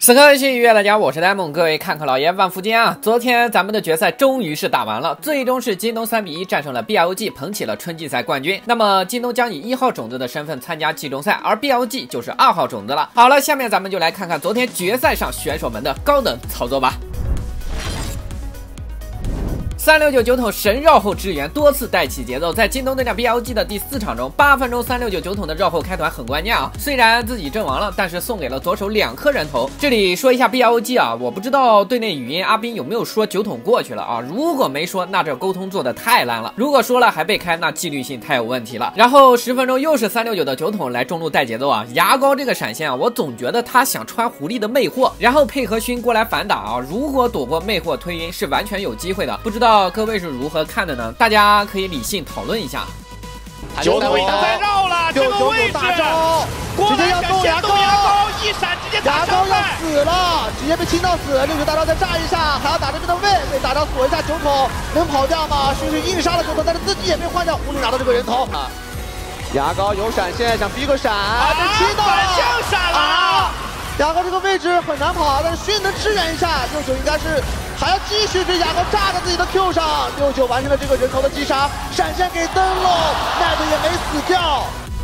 此刻是愉悦大家，我是呆萌，各位看客老爷万福金啊！昨天咱们的决赛终于是打完了，最终是京东3-1战胜了 BLG， 捧起了春季赛冠军。那么京东将以1号种子的身份参加季中赛，而 BLG 就是2号种子了。好了，下面咱们就来看看昨天决赛上选手们的高等操作吧。369酒桶神绕后支援，多次带起节奏。在京东对战 BLG 的第4场中，8分钟369酒桶的绕后开团很关键啊！虽然自己阵亡了，但是送给了左手2颗人头。这里说一下 BLG 啊，我不知道队内语音阿斌有没有说酒桶过去了啊？如果没说，那这沟通做的太烂了；如果说了还被开，那纪律性太有问题了。然后10分钟又是369的酒桶来中路带节奏啊！牙膏这个闪现啊，我总觉得他想穿狐狸的魅惑，然后配合熏过来反打啊！如果躲过魅惑推晕，是完全有机会的。不知道各位是如何看的呢？大家可以理性讨论一下。 酒桶已经在绕了，这个位置大招，直接要动牙膏，一闪直接打伤害，牙膏要死了，直接被清到死。69大招再炸一下，还要打这边的位，被大招锁一下酒桶，能跑掉吗？顺势硬杀了酒桶，但是自己也被换掉，狐狸拿到这个人头。牙膏有闪现，想逼个闪，被清到了，反向闪了。牙膏这个位置很难跑，但是迅能支援一下，69应该是还要继续被牙膏炸在自己的 Q 上，69完成了这个人头的击杀，闪现给灯笼，奈德也没死掉。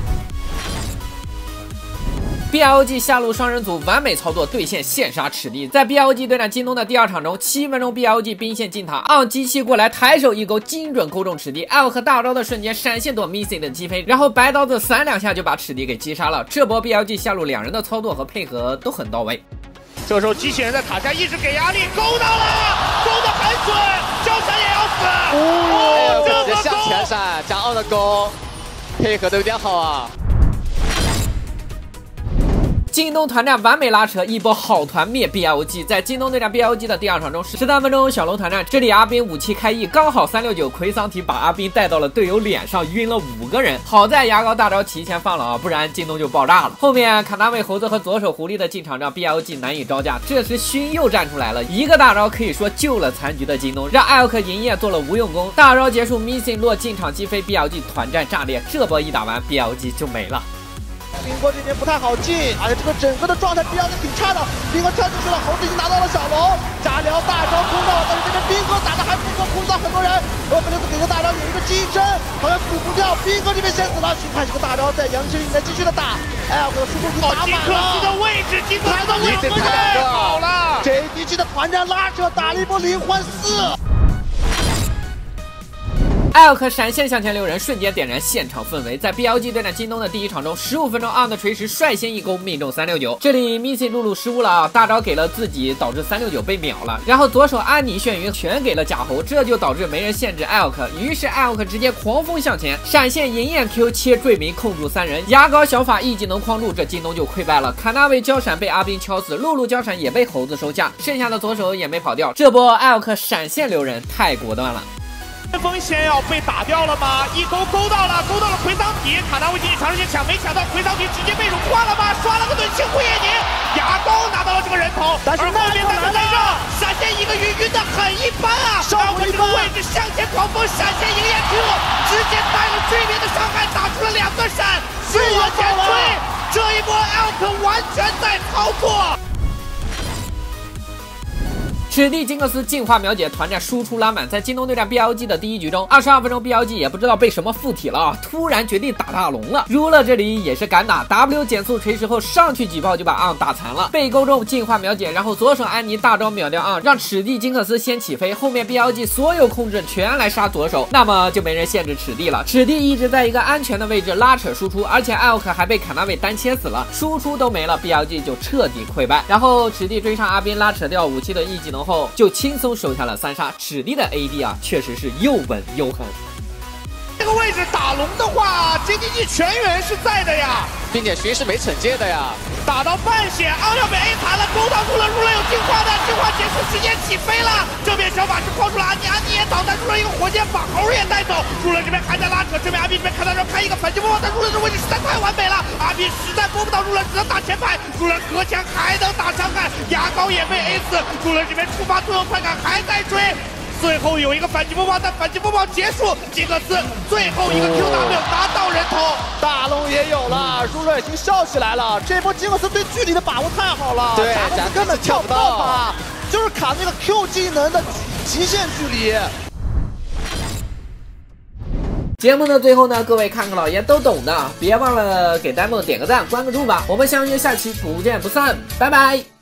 BLG 下路双人组完美操作兑现现杀赤地，在 BLG 对战京东的第2场中，7分钟 BLG 兵线进塔，按机器过来抬手一勾，精准勾中赤地，艾和大招的瞬间闪现躲 Missing 的击飞，然后白刀子3两下就把赤地给击杀了。这波 BLG 下路2人的操作和配合都很到位。 这时候机器人在塔下一直给压力，勾到了，勾得很准，交闪也要死。 这个向前闪加2的勾，配合的有点好啊。 京东团战完美拉扯，一波好团灭 BLG。在京东对战 BLG 的第2场中，13分钟小龙团战，这里阿斌武器开翼，刚好369奎桑提把阿斌带到了队友脸上，晕了5个人。好在牙膏大招提前放了啊，不然京东就爆炸了。后面卡纳维猴子和左手狐狸的进场让 BLG 难以招架，这时熏又站出来了，一个大招可以说救了残局的京东，让艾奥克银叶做了无用功。大招结束 ，Missing 落进场击飞 BLG 团战炸裂，这波一打完 BLG 就没了。 冰哥这边不太好进，而且这个整个的状态 BLG 挺差的。冰哥跳进去了，猴子已经拿到了小龙，加疗大招空到了，但是这边冰哥打的还不错，空到很多人。俄弗雷斯给个大招，有一个机身，好像死不掉。冰哥这边先死了，去看这个大招在杨千里面继续的打。哎呀，我的输出已经打满了。金克斯的位置，金克斯的位置太好了。JDG 的团战拉扯，打了一波灵魂4。 艾尔克闪现向前溜人，瞬间点燃现场氛围。在 BLG 对战京东的第1场中，15分钟on的锤石率先一勾命中369。这里 Missy 露露失误了啊，大招给了自己，导致369被秒了。然后左手安妮眩晕全给了假猴，这就导致没人限制艾尔克。于是艾尔克直接狂风向前，闪现银焰 Q 切坠鸣控住3人，牙膏小法一技能框住，这京东就溃败了。卡纳维交闪被阿斌敲死，露露交闪也被猴子收下，剩下的左手也没跑掉。这波艾尔克闪现留人太果断了。 风先要被打掉了吗？一勾勾到了奎桑提，卡纳维进去尝试先抢，没抢到，奎桑提直接被辱化了吗？刷了个盾清护野宁，牙膏拿到了这个人头，但是后面在绕，闪现一个晕的很一般啊！然后这个位置向前狂风闪现银焰 Q， 直接带了追别的伤害，打出了2个闪，是往前追，这一波 Elk 完全在操作。 赤地金克斯进化秒解团战输出拉满，在京东对战 BLG 的第1局中，22分钟 BLG 也不知道被什么附体了啊，突然决定打大龙了。如了这里也是敢打 ，W 减速锤石后上去举炮就把昂打残了，被勾中进化秒解，然后左手安妮大招秒掉昂，让赤地金克斯先起飞，后面 BLG 所有控制全来杀左手，那么就没人限制赤地了。赤地一直在一个安全的位置拉扯输出，而且艾奥克还被卡纳维单切死了，输出都没了 ，BLG 就彻底溃败。然后赤地追上阿斌，拉扯掉武器的一技能后，就轻松收下了3杀。赤地的 AD 啊，确实是又稳又狠。 这个位置打龙的话 ，JDG 全员是在的呀， 并且巡是没惩戒的呀。 打到半血，昂要被 A 残了，勾到入了有进化的，进化结束时间起飞了。这边小法师抛出了安妮，安妮也导弹入了一个火箭，把猴也带走。入了这边还在拉扯，这边阿斌这边看到这开一个反击播报，但入了这位置实在太完美了，阿斌实在拨不到入了，只能打前排。入了隔墙还能打伤害，牙膏也被 A 死。入了这边触发最后快感还在追。最后有一个反击播报，但反击播报结束，金克斯最后一个 QW 拿到人头，大龙也有了，入了已经笑起来了。这波金克斯对距离的把握太好了，对， 根本跳不到他，就是卡那个 Q 技能的极限距离。 节目的最后呢，各位看客老爷都懂的，别忘了给呆梦点个赞，关个注吧。我们相约下期不见不散，拜拜。